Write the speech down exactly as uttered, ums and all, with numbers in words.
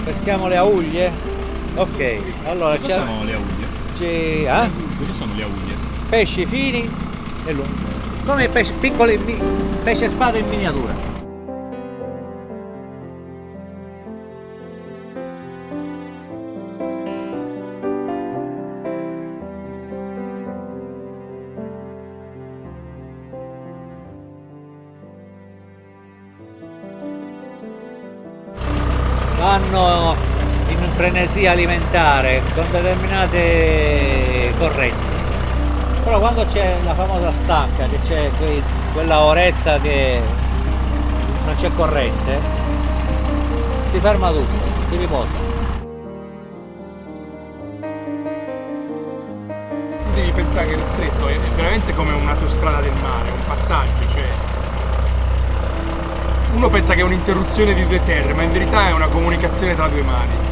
Peschiamo le auglie? Ok, allora cosa sono le auglie? Eh? Cosa sono le auglie? Pesci fini e lunghi. Come pesci piccoli, pesce spada in miniatura. Vanno in frenesia alimentare con determinate correnti, però quando c'è la famosa stacca, che c'è quella oretta che non c'è corrente, si ferma tutto, si riposa. Tu devi pensare che lo stretto è veramente come un'autostrada del mare, un passaggio, cioè uno pensa che è un'interruzione di due terre, ma in verità è una comunicazione tra due mari.